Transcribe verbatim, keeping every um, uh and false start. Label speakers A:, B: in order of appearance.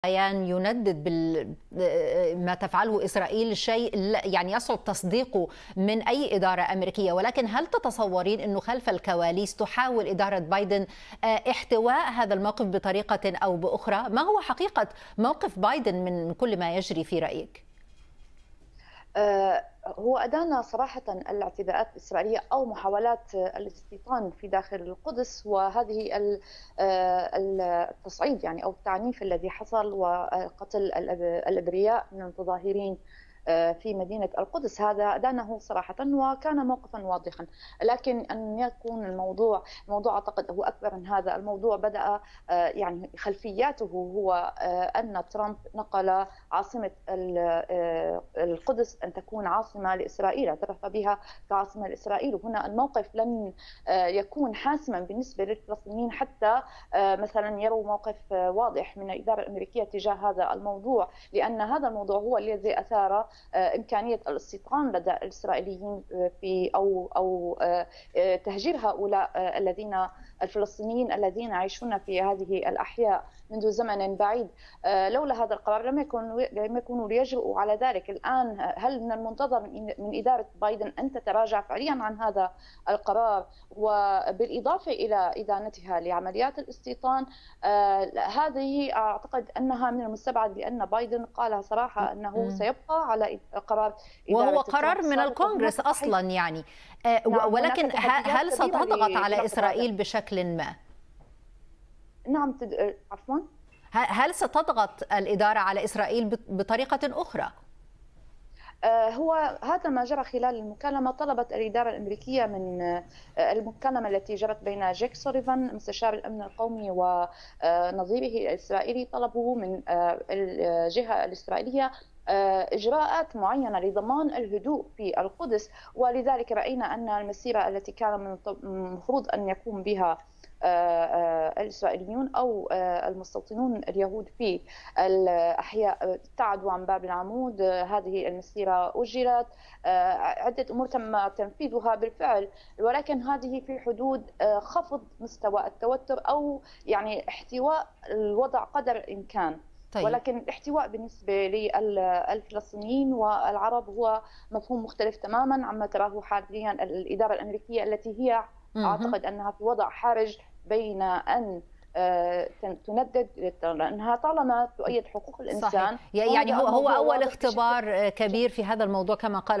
A: بيان يندد بال ما تفعله إسرائيل شيء يعني يصعب تصديقه من أي إدارة أمريكية، ولكن هل تتصورين أنه خلف الكواليس تحاول إدارة بايدن احتواء هذا الموقف بطريقة أو بأخرى؟ ما هو حقيقة موقف بايدن من كل ما يجري في رأيك؟
B: هو أدان صراحة الاعتداءات الإسرائيلية أو محاولات الاستيطان في داخل القدس وهذه التصعيد يعني أو التعنيف الذي حصل وقتل الأبرياء من المتظاهرين في مدينة القدس، هذا أدانه صراحة وكان موقفا واضحا. لكن أن يكون الموضوع موضوع أعتقد هو أكبر من هذا. الموضوع بدأ يعني خلفياته هو أن ترامب نقل عاصمة القدس أن تكون عاصمة لإسرائيل، اعترف بها كعاصمة لإسرائيل. وهنا الموقف لن يكون حاسما بالنسبة للفلسطينيين حتى مثلا يروا موقف واضح من الإدارة الأمريكية تجاه هذا الموضوع، لأن هذا الموضوع هو الذي أثار إمكانية الاستيطان لدى الإسرائيليين في أو أو تهجير هؤلاء الذين الفلسطينيين الذين يعيشون في هذه الأحياء منذ زمن بعيد. لولا هذا القرار لم يكن لم يكونوا ليجرؤوا على ذلك. الآن هل من المنتظر من إدارة بايدن أن تتراجع فعليا عن هذا القرار، وبالإضافة إلى إدانتها لعمليات الاستيطان؟ هذه أعتقد أنها من المستبعد، لأن بايدن قال صراحة أنه سيبقى على قرار إدارة
A: وهو قرار من الكونغرس أصلا يعني.
B: نعم،
A: ولكن هل ستضغط على إسرائيل بشكل ما؟
B: نعم تد... عفوا
A: هل ستضغط الإدارة على إسرائيل بطريقة أخرى؟
B: هو هذا ما جرى خلال المكالمة. طلبت الإدارة الأمريكية من المكالمة التي جرت بين جيك سوليفان مستشار الأمن القومي ونظيره الإسرائيلي، طلبوا من الجهة الإسرائيلية إجراءات معينة لضمان الهدوء في القدس. ولذلك رأينا أن المسيرة التي كان المفروض أن يقوم بها الإسرائيليون أو المستوطنون اليهود في الأحياء ابتعدوا عن باب العمود، هذه المسيرة أجرت. عدة أمور تم تنفيذها بالفعل، ولكن هذه في حدود خفض مستوى التوتر أو يعني احتواء الوضع قدر الإمكان. طيب. ولكن الاحتواء بالنسبة للفلسطينيين والعرب هو مفهوم مختلف تماما عما تراه حاليا الإدارة الأمريكية، التي هي أعتقد أنها في وضع حرج بين أن تندد لأنها طالما تؤيد حقوق الإنسان.
A: صحيح. يعني هو هو أول اختبار كبير في هذا الموضوع كما قال